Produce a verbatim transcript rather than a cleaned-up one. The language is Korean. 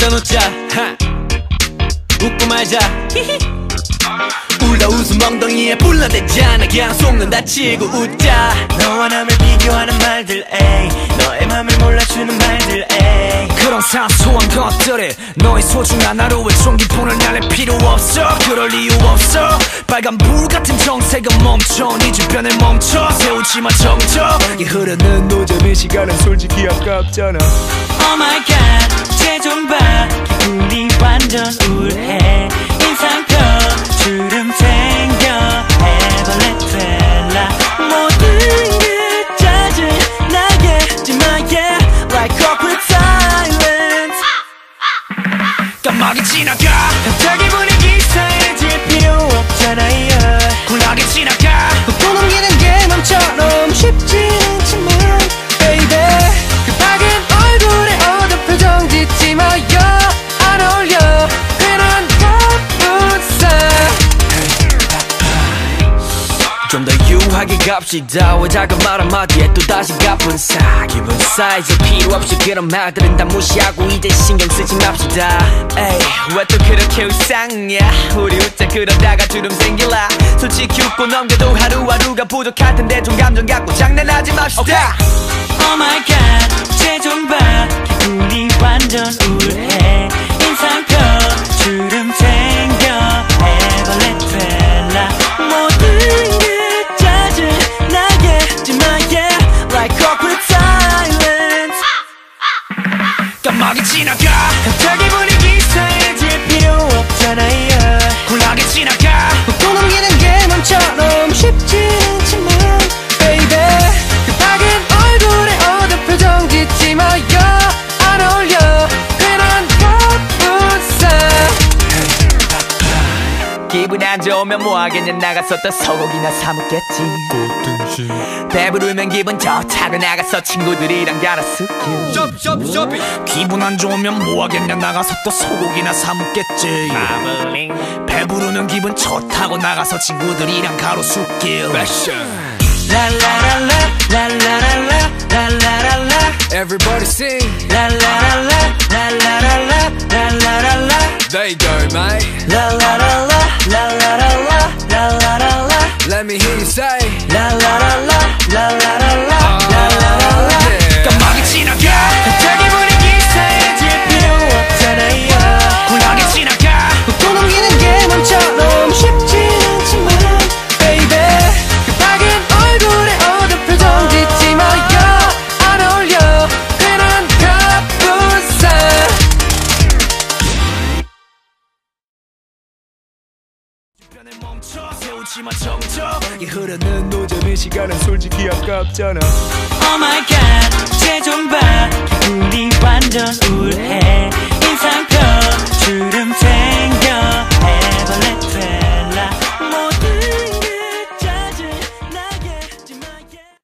한잔 웃자. 하. 웃고 말자. 울다 웃음 엉덩이에 불러대잖아. 그냥 속는 다치고 웃자. 너와 남을 비교하는 말들 에이, 너의 맘을 몰라주는 말들 에이. 그런 사소한 것들이 너의 소중한 하루에 총기폰을 날릴 필요 없어. 그럴 이유 없어. 빨간 불 같은 정색은 멈춰. 네 주변을 멈춰. 세우지마 정적. 이 흐르는 노점의 시간은 솔직히 아깝잖아. Oh my god, 쟤 좀 봐. 기분이 완전 우울해. 인상표 주름 챙겨 에버레트라. 모든 게 짜증나게 하지마 yeah. Like awkward silence. 깜빡이 지나가. 갑자기 분위기 이상해질 필요 없잖아요. 쿨하게 지나가. 또 넘기는 게 맘처럼 쉽진 않지만 baby. 그 밝은 얼굴에 어두운 표정 짓지 마요. 안 어울려 괜한 가뿐싸. 좀 더 유하게 갑시다. 왜 작은 말 한마디에 또다시 가뿐싸. 기분 사이즈 필요 없이 그런 말들은 다 무시하고 이제 신경 쓰지 맙시다. 에이 왜 또 그렇게 울상이야. 우리 웃자 그러다가 주름 생길라. 솔직히 웃고 넘겨도 하루하루가 부족할 텐데 좀 감정 갖고 장난하지 맙시다. okay. Oh my god, 쟤 좀 봐. 기분이 완전 우울해. 인상표 주름 챙겨 에버레트라. 모든 게 짜증나게 하지마 yeah. Like awkward silence. 깜빡이 지나가. 갑자기 분위기 이상해질 필요 없잖아요. 쿨하게 지나가. 또 넘기는 게 맘처럼 쉽진 않지만 baby. 그 밝은 얼굴에 어두운 표정 짓지 마요. 안 어울려 괜한 가뿐싸. 기분 안 좋으면 뭐하겠냐. 나가서 또 소고기나 사 먹겠지. 배부르면 기분 좋다고 나가서 친구들이랑 갈아쓰기. 기분 안 좋으면 뭐하겠냐. 나가서 또 소고기나 사 먹겠지. 배부르면 기분 좋다고 나가서 친구들이랑 가로수길. 라라라라 라라라라 라라라라. Everybody sing. 라라라라 라라라라 라라라라. There you go mate. 라라라라 라라라라 라라라라. Let me hear you say. 라라라라 라라라라 라라라라. 깜빡이 지나가. 갑자기 분위기 이상해질 필요 없잖아요. 쿨하게 지나가. 또 넘기는 게 맘처럼 쉽진 않지만 baby. 그 밝은 얼굴에 어두운 표정 짓지 마요. 안 어울려 괜한 가뿐싸. 주변을 멈춰. 세우지마 정적. 이 흐르는 노점의 시간은 솔직히 아깝잖아. Oh my god, 쟤 좀 봐. 기분이 완전 우울해.